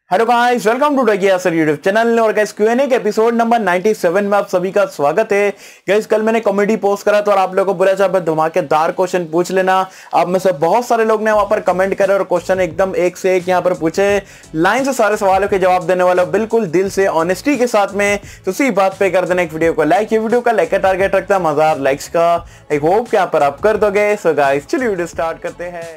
Hello guys, welcome to tech sir YouTube channel. और guys Q&A के episode number 97 में आप सभी का स्वागत है। गाइस कल मैंने कॉमेडी पोस्ट करा तो और आप लोगों को बुरा चाहे धमाकेदार क्वेश्चन पूछ लेना। आप में से बहुत सारे लोग ने वहां पर कमेंट करे और क्वेश्चन एकदम एक से एक यहां पर पूछे। लाइन से सारे सवालों के जवाब देने वाला बिल्कुल दिल से ऑनेस्टी के साथ में। तो उसी बात पे कर देना एक वीडियो को लाइक। ये वीडियो का लाइक का टारगेट रखता है 1000 लाइक्स का। आई होप कि यहाँ पर आप कर दोगे। सो गाइस चलिए वीडियो स्टार्ट करते हैं।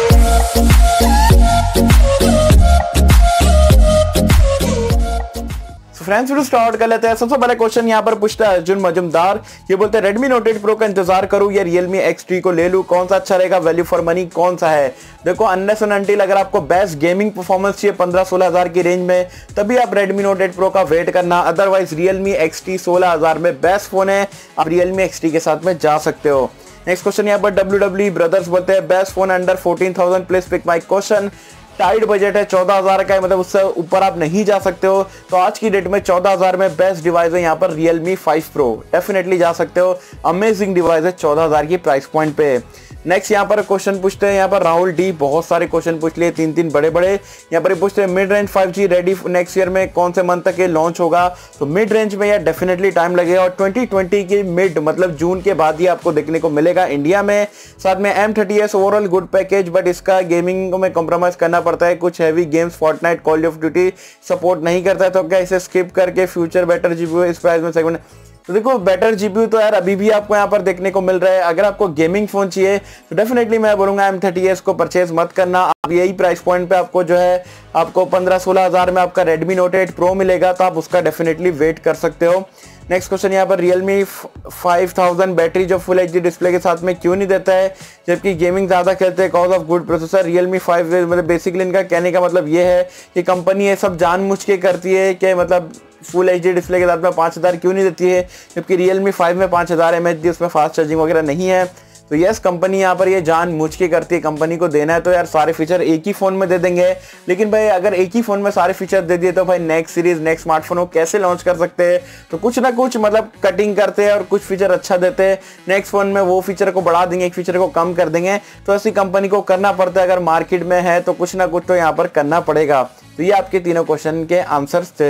फ्रेंड्स वीडियो स्टार्ट कर लेते हैं। सबसे पहले क्वेश्चन यहाँ पर पूछता है अर्जुन मजुमदार। ये बोलते हैं Redmi Note 8 Pro का इंतजार करूं या Realme X3 को ले लूं, कौन सा अच्छा रहेगा, वैल्यू फॉर मनी कौन सा है। देखो अनलेस एंड अनटिल अगर आपको बेस्ट गेमिंग परफॉर्मेंस चाहिए 15-16 हजार की रेंज में तभी आप Redmi Note 8 Pro का वेट करना। अदरवाइज Realme X3 16 हजार में बेस्ट फोन है, आप Realme X3 के साथ में जा सकते हो। नेक्स्ट क्वेश्चन यहाँ पर WWE ब्रदर्स बोलते हैं best phone under 14,000 please pick my question. Tight budget है 14,000 का है, मतलब उससे ऊपर आप नहीं जा सकते हो। तो आज की डेट में 14,000 में बेस्ट डिवाइस है यहाँ पर Realme 5 Pro, डेफिनेटली जा सकते हो। अमेजिंग डिवाइस है 14,000 की प्राइस पॉइंट पे। नेक्स्ट यहाँ पर क्वेश्चन पूछते हैं यहाँ पर राहुल डी। बहुत सारे क्वेश्चन पूछ लिए, तीन बड़े यहाँ पर पूछते हैं mid range 5G ready next year में कौन से मंथ तक ये लॉन्च होगा। तो मिड रेंज में यार डेफिनेटली टाइम लगेगा और 2020 की मिड मतलब जून के बाद ही आपको देखने को मिलेगा इंडिया में। साथ में M30s overall good package, but इसका गेमिंग में कॉम्प्रोमाइज करना पड़ता है। कुछ heavy games Fortnite call of duty support नहीं करता है, तो क्या इसे स्किप करके फ्यूचर बेटर जीपीयू इस प्राइस में सेगमेंट। तो देखो बेटर जीपीयू तो यार अभी भी आपको यहाँ पर देखने को मिल रहा है। अगर आपको गेमिंग फोन चाहिए तो डेफिनेटली मैं बोलूंगा M30s को परचेज मत करना। आप यही प्राइस पॉइंट पे आपको जो है आपको 15-16 हजार में आपका Redmi Note 8 Pro मिलेगा, तो आप उसका डेफिनेटली वेट कर सकते हो। नेक्स्ट क्वेश्चन यहाँ पर Realme 5000 बैटरी जो फुल HD डिस्प्ले के साथ में क्यों नहीं देता है जबकि गेमिंग ज़्यादा खेलते हैं, cause of good processor. Realme 5 मतलब बेसिकली इनका कहने का मतलब ये है कि कंपनी ये सब जानबूझ के करती है कि मतलब फुल HD डिस्प्ले के साथ में 5000 क्यों नहीं देती है जबकि Realme 5 में 5000 mAh उसमें फास्ट चार्जिंग वगैरह नहीं है। तो यस कंपनी यहाँ पर ये जानबूझ के करती है। कंपनी को देना है तो यार सारे फीचर एक ही फोन में दे देंगे, लेकिन भाई अगर एक ही फोन में सारे फीचर दे दिए तो भाई नेक्स्ट सीरीज नेक्स्ट स्मार्टफोन को कैसे लॉन्च कर सकते हैं। तो कुछ ना कुछ मतलब कटिंग करते हैं और कुछ फीचर अच्छा देते हैं, नेक्स्ट फोन में वो फीचर को बढ़ा देंगे, एक फीचर को कम कर देंगे। तो ऐसी कंपनी को करना पड़ता है, अगर मार्केट में है तो कुछ ना कुछ तो यहाँ पर करना पड़ेगा। तो ये आपके तीनों क्वेश्चन के आंसर्स थे।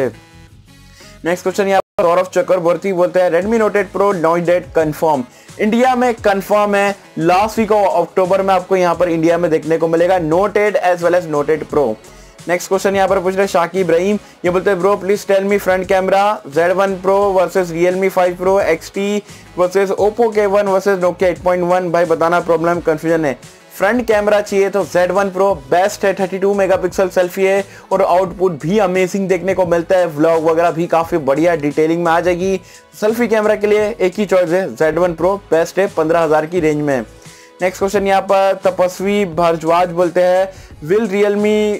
नेक्स्ट क्वेश्चन यहाँ पर गौरव चक्रवर्ती बोलते हैं Redmi Note 8 Pro not date confirm. India में कंफर्म है, लास्ट वीक ऑफ अक्टूबर में आपको यहाँ पर इंडिया में देखने को मिलेगा Note 8 as well as Note 8 Pro। Next question यहाँ पर पूछ रहे हैं शाकिब इब्राहिम। ये बोलते हैं bro please tell me front camera Z1 Pro versus Realme 5 Pro XT versus Oppo K1 versus Nokia 8.1। भाई बताना प्रॉब्लम कंफ्यूजन है। फ्रंट कैमरा चाहिए तो Z1 Pro बेस्ट है, 32 मेगापिक्सल सेल्फी है और आउटपुट भी अमेजिंग देखने को मिलता है। व्लॉग वगैरह भी काफ़ी बढ़िया डिटेलिंग में आ जाएगी। सेल्फी कैमरा के लिए एक ही चॉइस है, Z1 Pro बेस्ट है 15,000 की रेंज में। नेक्स्ट क्वेश्चन यहाँ पर तपस्वी भारद्वाज बोलते हैं will Realme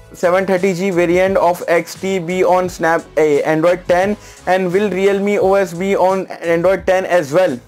730G variant of XT be on Android 10 and will Realme OS be on Android 10 as well।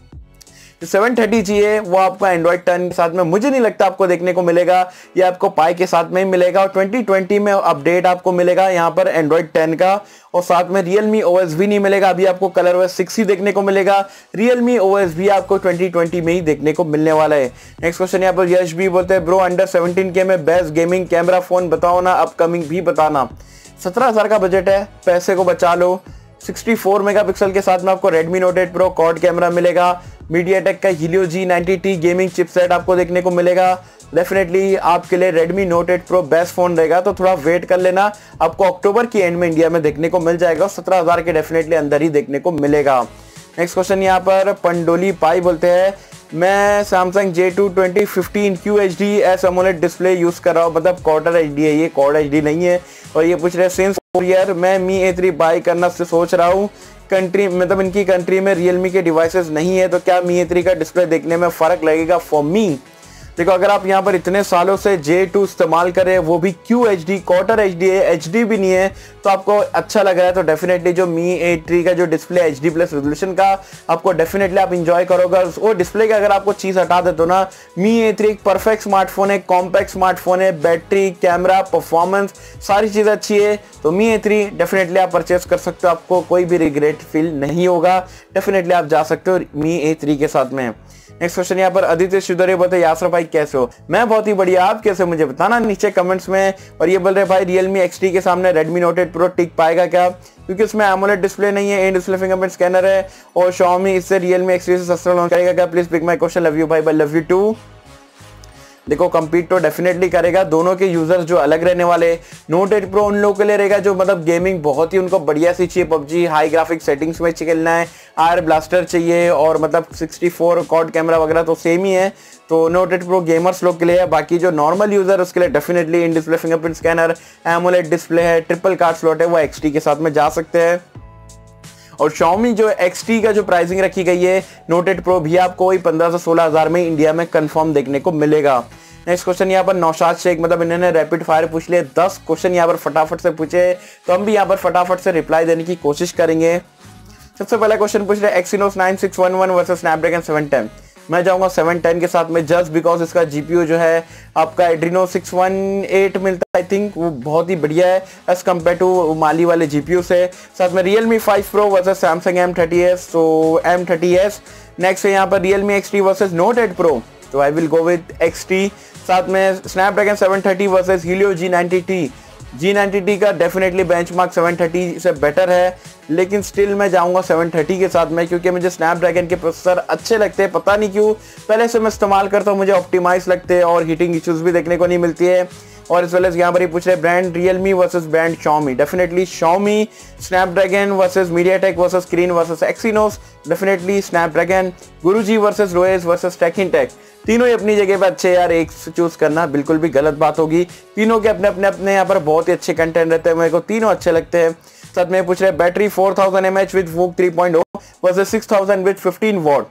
730G है वो आपको Android 10 के साथ में मुझे नहीं लगता आपको देखने को मिलेगा, ये आपको पाई के साथ में ही मिलेगा। और 2020 में अपडेट आपको मिलेगा यहाँ पर Android 10 का, और साथ में Realme OS भी नहीं मिलेगा। अभी आपको ColorOS 6 ही देखने को मिलेगा, Realme OS भी आपको 2020 में ही देखने को मिलने वाला है। नेक्स्ट क्वेश्चन यहाँ पर यश भी बोलते हैं ब्रो अंडर 17K में बेस्ट गेमिंग कैमरा फोन बताओ ना, अपकमिंग भी बताना। 17,000 का बजट है, पैसे को बचा लो। 64 मेगापिक्सल के साथ में आपको Redmi Note 8 Pro quad camera मिलेगा। MediaTek का Helio G90T गेमिंग चिपसेट आपको देखने को मिलेगा। डेफिनेटली आपके लिए Redmi Note 8 Pro best phone रहेगा, तो थोड़ा वेट कर लेना, आपको अक्टूबर की एंड में इंडिया में देखने को मिल जाएगा। 17,000 के डेफिनेटली अंदर ही देखने को मिलेगा। नेक्स्ट क्वेश्चन यहाँ पर पंडोली पाई बोलते हैं मैं Samsung J2 2015 QHD S AMOLED display use कर रहा हूँ, मतलब क्वार्टर HD है, ये क्वाड HD नहीं है। और ये पूछ रहे हैं सिंस 4 ईयर मैं Mi A3 बाई करना से सोच रहा हूँ, कंट्री मतलब इनकी कंट्री में Realme के डिवाइसेस नहीं है, तो क्या Mi A3 का डिस्प्ले देखने में फर्क लगेगा फॉर मी। देखो अगर आप यहाँ पर इतने सालों से J2 इस्तेमाल करें, वो भी QHD क्वार्टर HD है, HD भी नहीं है, तो आपको अच्छा लग रहा है, तो डेफिनेटली जो Mi A3 का जो डिस्प्ले HD प्लस रेजोल्यूशन का आपको डेफिनेटली आप इंजॉय करोगे। वो डिस्प्ले का अगर आपको चीज़ हटा दे तो ना Mi A3 एक परफेक्ट स्मार्टफोन है, कॉम्पैक्ट स्मार्टफोन है, बैटरी कैमरा परफॉर्मेंस सारी चीज़ अच्छी है। तो Mi A3 डेफिनेटली आप परचेस कर सकते हो, आपको कोई भी रिग्रेट फील नहीं होगा। डेफिनेटली आप जा सकते हो Mi A3 के साथ में। नेक्स्ट क्वेश्चन यहाँ पर आदित्य सुधरे बोलते हैं यासर भाई कैसे हो? मैं बहुत ही बढ़िया, आप कैसे, मुझे बताना नीचे कमेंट्स में। और ये बोल रहे भाई Realme XT के सामने Redmi Note 8 Pro टिक पाएगा क्या, क्योंकि उसमें AMOLED डिस्प्ले नहीं है, इन डिस्प्ले फिंगरप्रिंट स्कैनर है, और Xiaomi इससे Realme XT से सस्ता लॉन्च करेगा क्या? Please pick my question, love you भाई, बाय, लव यू टू। देखो कम्पीट तो डेफिनेटली करेगा, दोनों के यूजर्स जो अलग रहने वाले। नोट 8 प्रो उन लोगों के लिए रहेगा जो मतलब गेमिंग बहुत ही उनको बढ़िया सी चाहिए, पबजी हाई ग्राफिक सेटिंग्स में खेलना है, आर ब्लास्टर चाहिए, और मतलब 64 क्वाड कैमरा वगैरह तो सेम ही है, तो नोट 8 प्रो गेमर्स लोग के लिए है। बाकी जो नॉर्मल यूजर उसके लिए definitely in display fingerprint scanner, AMOLED display है, ट्रिपल कार्ड स्लॉट है, वो XT के साथ में जा सकते हैं। और Xiaomi जो XT का जो प्राइसिंग रखी गई है नोट 8 प्रो भी आपको वही 15 से 16 हज़ार में इंडिया में कंफर्म देखने को मिलेगा। नेक्स्ट क्वेश्चन यहाँ पर नौशाद शेख, मतलब इन्होंने रैपिड फायर पूछ लिए, 10 क्वेश्चन यहाँ पर फटाफट से पूछे, तो हम भी यहाँ पर फटाफट से रिप्लाई देने की कोशिश करेंगे। सबसे पहला क्वेश्चन पूछ रहे Exynos 9611 वर्सेस स्नैपड्रैगन 710। मैं जाऊंगा 710 के साथ में, जस्ट बिकॉज इसका GPU जो है आपका Adreno 618 मिलता है, आई थिंक वो बहुत ही बढ़िया है एज कम्पेयर टू माली वाले GPU से। साथ में Realme 5 Pro versus Samsung M30s, तो M30s। नेक्स्ट है यहाँ पर Realme XT versus Note 8 Pro, तो I will go with XT। साथ में Snapdragon 730 versus Helio G90T। G90T का डेफिनेटली बेंचमार्क 730 से बेटर है, लेकिन स्टिल मैं जाऊंगा 730 के साथ में, क्योंकि मुझे स्नैपड्रैगन के प्रोसेसर अच्छे लगते हैं, पता नहीं क्यों, पहले से मैं इस्तेमाल करता हूँ, मुझे ऑप्टिमाइज लगते हैं और हीटिंग इश्यूज भी देखने को नहीं मिलती है। और इस वेल एज यहाँ पर ही पूछ रहे brand Realme versus brand Xiaomi, definitely Xiaomi। Snapdragon versus MediaTek versus screen versus Exynos, definitely Snapdragon. Guruji versus रोएस वर्सेस टेकिनटेक, तीनों ही अपनी जगह पे अच्छे यार, एक चूज करना बिल्कुल भी गलत बात होगी। तीनों के अपने अपने अपने यहाँ पर बहुत ही अच्छे कंटेंट रहते हैं, मेरे को तीनों अच्छे लगते हैं। साथ में पूछ रहे battery 4000 mAh with VOOC 3.0 versus 6000 with 15 watt.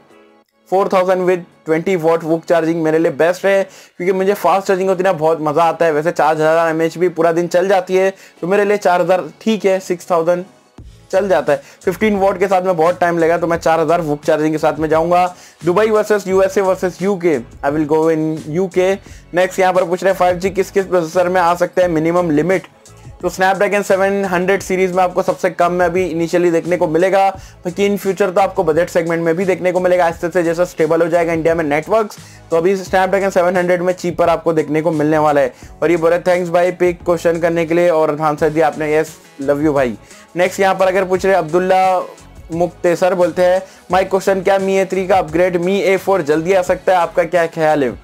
4000 with 20 watt VOOC charging मेरे लिए बेस्ट है, क्योंकि मुझे फास्ट चार्जिंग होती है ना, बहुत मजा आता है। वैसे 4000 mAh भी पूरा दिन चल जाती है, तो मेरे लिए 4000 ठीक है, 6000 चल जाता है। 15 वॉट के साथ में बहुत टाइम लगेगा, तो मैं 4000 वुक चार्जिंग के साथ में जाऊंगा। Dubai versus USA versus UK, I will go in UK। Next यहाँ पर पूछ रहे हैं 5G किस किस प्रोसेसर में आ सकते हैं मिनिमम लिमिट, तो स्नैपड्रैगन 700 सीरीज में आपको सबसे कम में अभी इनिशियली देखने को मिलेगा, बाकी इन फ्यूचर तो आपको बजट सेगमेंट में भी देखने को मिलेगा। ऐसे से जैसा स्टेबल हो जाएगा इंडिया में नेटवर्क्स, तो अभी स्नैपड्रैगन 700 में चीपर आपको देखने को मिलने वाला है। और ये बोले थैंक्स भाई पिक क्वेश्चन करने के लिए, और आंसर दिया आपने, यस लव यू भाई। नेक्स्ट यहाँ पर अगर पूछ रहे अब्दुल्ला मुक्तेसर बोलते हैं माई क्वेश्चन, क्या Mi A3 का अपग्रेड Mi A4 जल्दी आ सकता है, आपका क्या ख्याल है?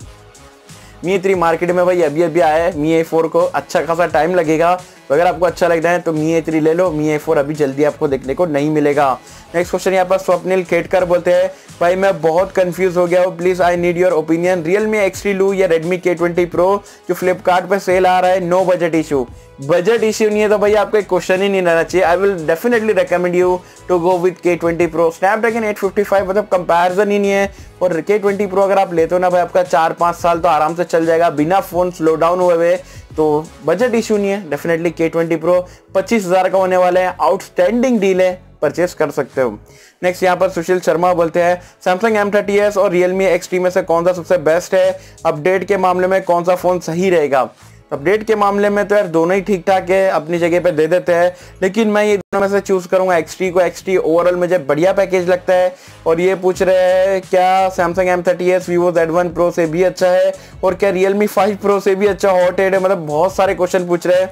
Mi A3 मार्केट में भाई अभी अभी आया है, Mi A4 को अच्छा खासा टाइम लगेगा, तो अगर आपको अच्छा लगता है तो Mi A3 ले लो, Mi A4 अभी जल्दी आपको देखने को नहीं मिलेगा। नेक्स्ट क्वेश्चन यहाँ पर स्वप्निल खेटकर बोलते हैं भाई मैं बहुत कंफ्यूज हो गया हूँ, please I need your opinion, Realme XT लूँ या Redmi K20 Pro जो फ्लिपकार्ट पे सेल आ रहा है, no budget issue. Budget issue नहीं है तो भाई आपका क्वेश्चन ही नहीं रहना चाहिए। I will definitely recommend you to go with K20 Pro। Snapdragon 855 मतलब कंपैरिजन ही नहीं है, और K20 Pro अगर आप लेते हो ना भाई, आपका 4-5 साल तो आराम से चल जाएगा बिना फोन स्लो डाउन हुए, तो बजट इशू नहीं है। डेफिनेटली K20 Pro 25,000 का होने वाला है, आउटस्टैंडिंग डील है, परचेस कर सकते हो। नेक्स्ट यहाँ पर सुशील शर्मा बोलते हैं Samsung M30s और Realme XT में से कौन सा सबसे बेस्ट है, अपडेट के मामले में कौन सा फोन सही रहेगा? अपडेट के मामले में तो यार दोनों ही ठीक ठाक है, अपनी जगह पे दे देते हैं, लेकिन मैं ये दोनों में से चूज करूंगा XT को। XT ओवरऑल मुझे बढ़िया पैकेज लगता है। और ये पूछ रहे हैं क्या Samsung M30s Vivo Z1 Pro से भी अच्छा है, और क्या Realme 5 Pro से भी अच्छा हॉट है? मतलब बहुत सारे क्वेश्चन पूछ रहे हैं,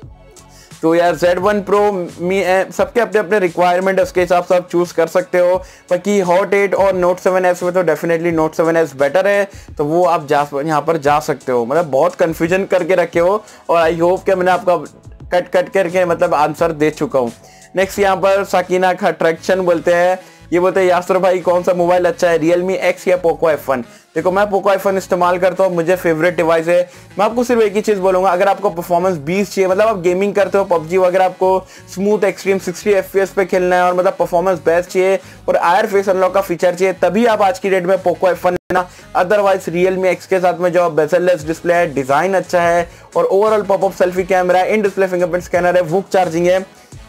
तो यार Z1 Pro सबके अपने अपने रिक्वायरमेंट है, उसके हिसाब से आप चूज कर सकते हो। बाकी Hot 8 और Note 7s में तो डेफिनेटली Note 7s बेटर है, तो वो आप यहाँ पर जा सकते हो। मतलब बहुत कंफ्यूजन करके रखे हो, और आई होप कि मैंने आपका कट करके मतलब आंसर दे चुका हूँ। नेक्स्ट यहाँ पर साकिना अट्रैक्शन बोलते हैं, ये बोलते हैं यासर भाई कौन सा मोबाइल अच्छा है, Realme X या Poco F1? देखो मैं Poco F1 इस्तेमाल करता हूँ, मुझे फेवरेट डिवाइस है। मैं आपको सिर्फ एक ही चीज बोलूंगा, अगर आपको परफॉर्मेंस 20 चाहिए, मतलब आप गेमिंग करते हो PUBG वगैरह, आपको स्मूथ एक्सट्रीम 60 FPS पे खेलना है, और मतलब परफॉर्मेंस बेस्ट चाहिए और आयर फेस अनलॉक का फीचर चाहिए, तभी आप आज की डेट में Poco F1 लेना। अदरवाइज Realme X के साथ में जो बेजललेस डिस्प्ले है, डिजाइन अच्छा है, और ओवरऑल पॉपअप सेल्फी कैमरा है, इन डिस्प्ले फिंगरप्रिंट स्कैनर है, वुक चार्जिंग है,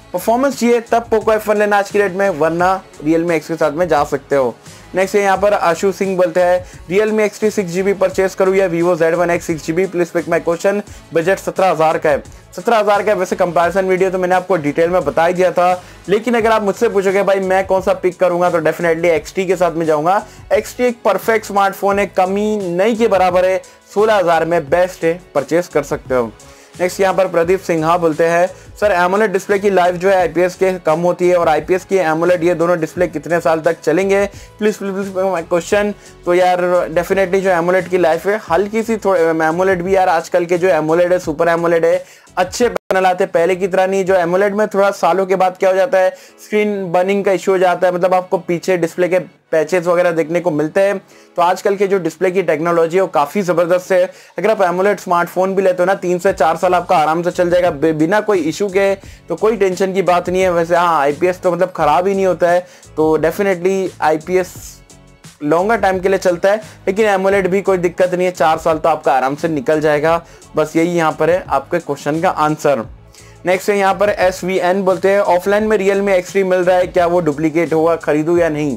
परफॉर्मेंस चाहिए तब पोको F1 लेना आज की डेट में, वरना Realme X के साथ में जा सकते हो। नेक्स्ट है यहाँ पर आशु सिंह बोलते हैं Realme X3 6GB परचेस करूँ या Vivo Z1 X 6GB, please pick my question. Budget 17,000 का है, 17,000 का है। वैसे कंपैरिजन वीडियो तो मैंने आपको डिटेल में बता ही दिया था, लेकिन अगर आप मुझसे पूछोगे भाई मैं कौन सा पिक करूंगा, तो डेफिनेटली X3 के साथ में जाऊंगा। X3 एक परफेक्ट स्मार्टफोन है, कमी नहीं के बराबर है, 16,000 में बेस्ट है, परचेस कर सकते हो। नेक्स्ट यहाँ पर प्रदीप सिन्हा बोलते हैं सर एमोलेड डिस्प्ले की लाइफ जो है आईपीएस के कम होती है, और आईपीएस की एमोलेड ये दोनों डिस्प्ले कितने साल तक चलेंगे, प्लीज क्वेश्चन। तो यार डेफिनेटली जो एमोलेड की लाइफ है हल्की सी एमोलेड भी यार आजकल के जो एमोलेड है सुपर एमोलेड है अच्छे पैनल आते हैं, पहले की तरह नहीं। जो एमोलेड में थोड़ा सालों के बाद क्या हो जाता है, स्क्रीन बर्निंग का इश्यू हो जाता है, मतलब आपको पीछे डिस्प्ले के पैचेस वगैरह देखने को मिलते हैं। तो आजकल के जो डिस्प्ले की टेक्नोलॉजी है वो काफी जबरदस्त है। अगर आप एमोलेड स्मार्टफोन भी लेते हो ना 3 से 4 साल आपका आराम से चल जाएगा बिना कोई इशू के, तो कोई टेंशन की बात नहीं है। वैसे हाँ आईपीएस तो मतलब खराब ही नहीं होता है, तो डेफिनेटली आईपीएस लॉन्गर टाइम के लिए चलता है, लेकिन एमोलेड भी कोई दिक्कत नहीं है, 4 साल तो आपका आराम से निकल जाएगा। बस यही यहाँ पर है आपके क्वेश्चन का आंसर। नेक्स्ट है यहाँ पर SVN बोलते हैं ऑफलाइन में Realme X3 मिल रहा है, क्या वो डुप्लीकेट होगा, खरीदूं या नहीं।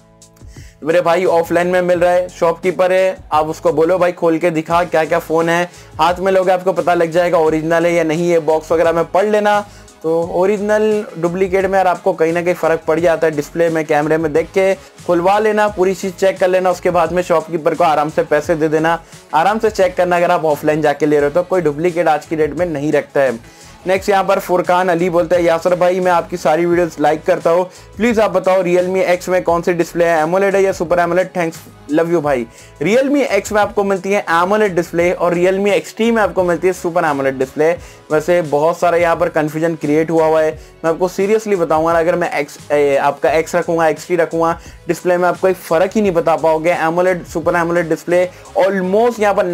मेरे भाई ऑफलाइन में मिल रहा है, शॉपकीपर है, आप उसको बोलो भाई खोल के दिखा क्या क्या फोन है, हाथ में लोगे आपको पता लग जाएगा ओरिजिनल है या नहीं है। बॉक्स वगैरह में पढ़ लेना, तो ओरिजिनल डुप्लीकेट में यार आपको कहीं ना कहीं फर्क पड़ जाता है। डिस्प्ले में कैमरे में देख के खुलवा लेना, पूरी चीज चेक कर लेना, उसके बाद में शॉपकीपर को आराम से पैसे दे देना। आराम से चेक करना अगर आप ऑफलाइन जाके ले रहे हो तो, कोई डुप्लीकेट आज की डेट में नहीं रखता है। नेक्स्ट यहाँ पर फुरकान अली बोलते हैं यासर भाई मैं आपकी सारी वीडियोस लाइक करता हूँ, प्लीज आप बताओ Realme X में कौन सी डिस्प्ले है, एमोलेड है या super AMOLED, thanks love you भाई। Realme X में आपको मिलती है एमोलेड डिस्प्ले और Realme X3 में आपको मिलती है सुपर एमोलेड डिस्प्ले। वैसे बहुत सारा यहाँ पर कंफ्यूजन क्रिएट हुआ है, मैं आपको सीरियसली बताऊंगा अगर मैं आपका X रखूंगा X3 रखूंगा डिस्प्ले में आपको एक फर्क ही नहीं बता पाओगे। AMOLED super AMOLED display almost यहाँ पर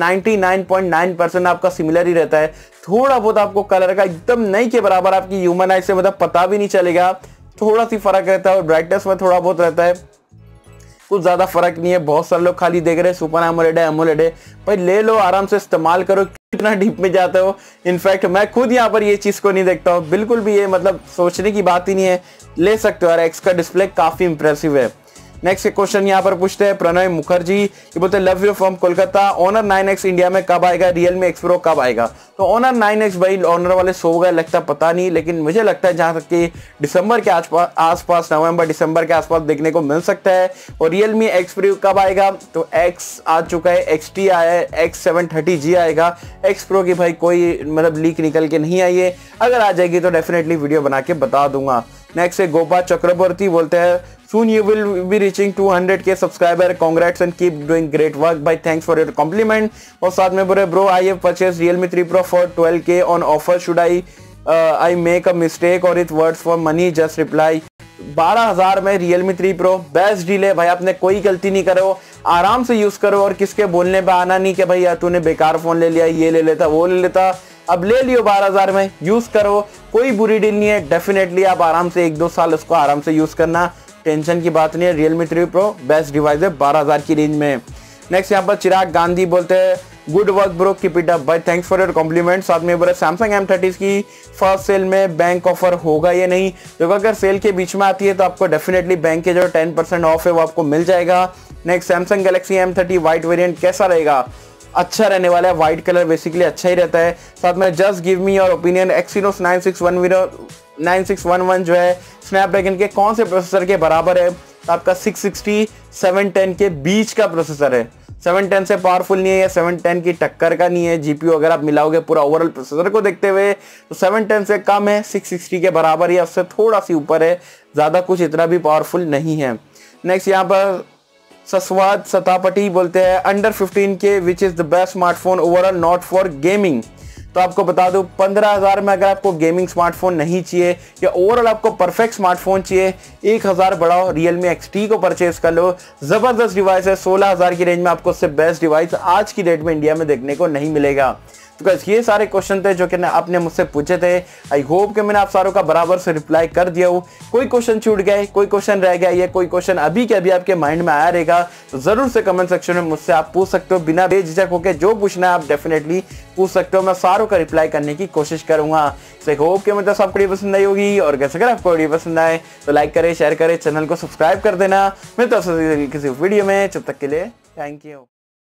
99.9% आपका सिमिलर ही रहता है, थोड़ा बहुत आपको कलर का एकदम नहीं के बराबर आपकी ह्यूमन आई से मतलब पता भी नहीं चलेगा, थोड़ा सी फर्क रहता है, और ब्राइटनेस में थोड़ा बहुत रहता है, कुछ ज्यादा फर्क नहीं है। बहुत सारे लोग खाली देख रहे हैं सुपर एमोलेड है एमोलेड है, भाई ले लो आराम से इस्तेमाल करो, कितना डीप में जाते हो। इनफैक्ट मैं खुद यहाँ पर ये चीज को नहीं देखता हूँ बिल्कुल भी, ये मतलब सोचने की बात ही नहीं है, ले सकते हो यार। एक्स का डिस्प्ले काफी इंप्रेसिव है। नेक्स्ट क्वेश्चन यहाँ पर पूछते हैं प्रणय मुखर्जी, ये बोलते हैं love you from Kolkata, Honor 9X India में कब आएगा, Realme X Pro कब आएगा। तो ऑनर 9X भाई ऑनर वाले सो गए लगता पता नहीं, लेकिन मुझे लगता है जहां तक कि दिसंबर के आसपास नवंबर दिसंबर के आसपास देखने को मिल सकता है। और Realme X Pro कब आएगा, तो X आ चुका है, XT आया है, X730G आएगा। X Pro की भाई कोई मतलब लीक निकल के नहीं आई है, अगर आ जाएगी तो डेफिनेटली वीडियो बना के बता दूंगा। नेक्स्ट है गोपा चक्रवर्ती बोलते हैं soon you will be reaching 200K subscriber, congrats and keep doing great work भाई, thanks for your compliment। और साथ में बोले bro I have purchased Realme 3 Pro for 12K on offer, should I make a mistake or it worth for money, just reply। 12,000 में Realme 3 Pro best deal है भाई, आपने कोई गलती नहीं करो, आराम से यूज करो, और किसके बोलने पे आना नहीं कि भाई यार तूने बेकार फोन ले लिया, ये ले लेता वो ले लेता। अब ले लियो 12,000 में, यूज करो, कोई बुरी डील नहीं है। डेफिनेटली आप आराम से 1-2 साल उसको आराम से यूज करना, टेंशन की बात नहीं है। Realme 3 Pro बेस्ट डिवाइस है 12,000 की रेंज में। नेक्स्ट यहाँ पर चिराग गांधी बोलते हैं good work bro, keep it up भाई, थैंक्स फॉर योर कॉम्प्लीमेंट। साथ में बोले Samsung M30 की फर्स्ट सेल में बैंक ऑफर होगा या नहीं, देखो अगर सेल के बीच में आती है तो आपको डेफिनेटली बैंक के जो 10% ऑफ है वो आपको मिल जाएगा। Next Samsung Galaxy M30 white variant कैसा रहेगा, अच्छा रहने वाला है, व्हाइट कलर बेसिकली अच्छा ही रहता है। साथ में just give me your opinion, Exynos 9611 जो है स्नैपड्रैगन के कौन से प्रोसेसर के बराबर है, तो आपका 660 710 के बीच का प्रोसेसर है। 710 से पावरफुल नहीं है या 710 की टक्कर का नहीं है। जीपीयू अगर आप मिलाओगे पूरा ओवरऑल प्रोसेसर को देखते हुए तो 710 से कम है, 660 के बराबर या उससे थोड़ा सी ऊपर है, ज्यादा कुछ इतना भी पावरफुल नहीं है। नेक्स्ट यहाँ पर सस्वाद सतापटी बोलते हैं under 15K which is the best smartphone overall not for gaming. तो आपको बता दूं 15,000 में अगर आपको गेमिंग स्मार्टफोन नहीं चाहिए या ओवरऑल आपको परफेक्ट स्मार्टफोन चाहिए, 1,000 बढ़ाओ, Realme XT को परचेज कर लो, जबरदस्त डिवाइस है। 16,000 की रेंज में आपको उससे बेस्ट डिवाइस आज की डेट में इंडिया में देखने को नहीं मिलेगा। तो ये सारे क्वेश्चन थे जो कि आपने मुझसे पूछे थे। आई होप कि मैंने आप सारों का बराबर से रिप्लाई कर दिया हो। कोई क्वेश्चन छूट गए, कोई क्वेश्चन रह गया, या कोई क्वेश्चन अभी के अभी आपके माइंड में आया रहेगा, तो जरूर से कमेंट सेक्शन में मुझसे आप पूछ सकते हो। बिना बेझिझक होकर जो पूछना है आप डेफिनेटली पूछ सकते हो, मैं सारों का रिप्लाई करने की कोशिश करूंगा। सो होप कि मतलब आपको वीडियो पसंद आई होगी, और कैसे अगर आपको वीडियो पसंद आए तो लाइक करें, शेयर करें, चैनल को सब्सक्राइब कर देना। मिलता हूं किसी वीडियो में, तब तक के लिए थैंक यू।